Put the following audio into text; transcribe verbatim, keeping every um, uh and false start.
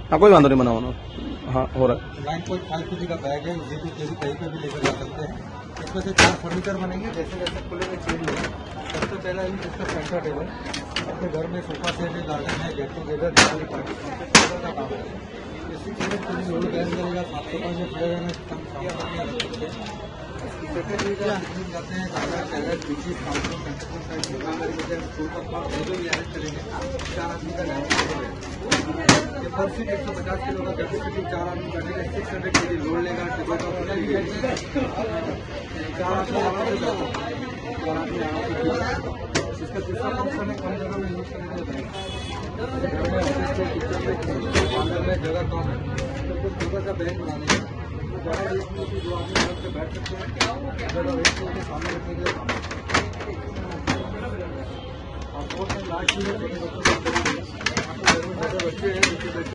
हाँ कोई बात नहीं, मना होना। हाँ हो रहा है। नाइन पॉइंट फाइव के जी का बैग है, जी के जी कहीं पे भी लेकर जा सकते हैं। इसमें से चार फर्नीचर बनेंगे, जैसे जैसे खुलेंगे चेंज होगा। सबसे पहला ही इसका सेंटर टेबल, अपने घर में सोफा सेट है, गार्डन है, गेट टूगेदर, दिवाली पार्टी का काम है। ये सिक्स हंड्रेड के जी लोड बैग करेगा, सात सौ पाँच में खुलेगा में कम सेकेंडरी का जाते हैं, बीचीज काउंटर कंस्ट्रक्शन साइड करेंगे, चार आदमी का डाइनिंग टेबल है। ये पर सीट एक सौ पचास किलो का कैपेसिटी, चार आदमी बैठेगा, सिक्स हंड्रेड के जी लोड लेगा, टेबल का चार आदमी आराम से बैठो, चार आदमी आराम से। इसका दूसरा फंक्शन है, कम जगह में यूज करने के लिए जगह कम है तो कुछ छोटा सा बैग बनाने का ज़्यादा रेट में कि जो आदमी घर से बैठ सकते हैं, ज़्यादा रेट में सामने रखने के लिए। और बहुत लास्ट में छोटे बच्चे हैं,